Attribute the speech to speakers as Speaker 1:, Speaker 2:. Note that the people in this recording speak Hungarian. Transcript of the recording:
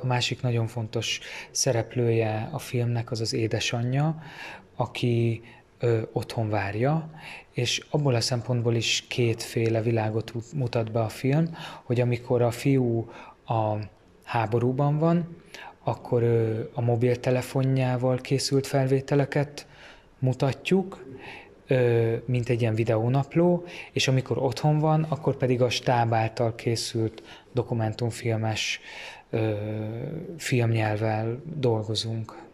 Speaker 1: A másik nagyon fontos szereplője a filmnek az az édesanyja, aki otthon várja, és abból a szempontból is kétféle világot mutat be a film, hogy amikor a fiú a háborúban van, akkor a mobiltelefonjával készült felvételeket mutatjuk, mint egy ilyen videónapló, és amikor otthon van, akkor pedig a stáb által készült dokumentumfilmes filmnyelvvel dolgozunk.